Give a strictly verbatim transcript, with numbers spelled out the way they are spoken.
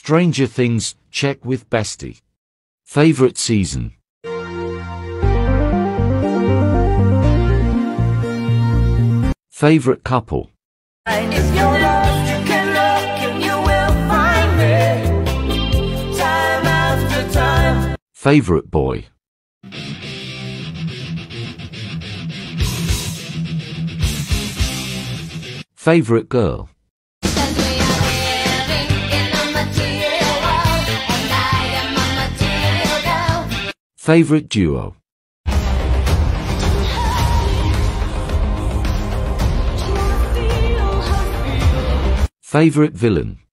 Stranger Things, check with Bestie. Favorite season? Favorite couple? If you're lost, you can look and you will find me, time after time. Favorite boy? Favorite girl? Favorite duo? Favorite villain?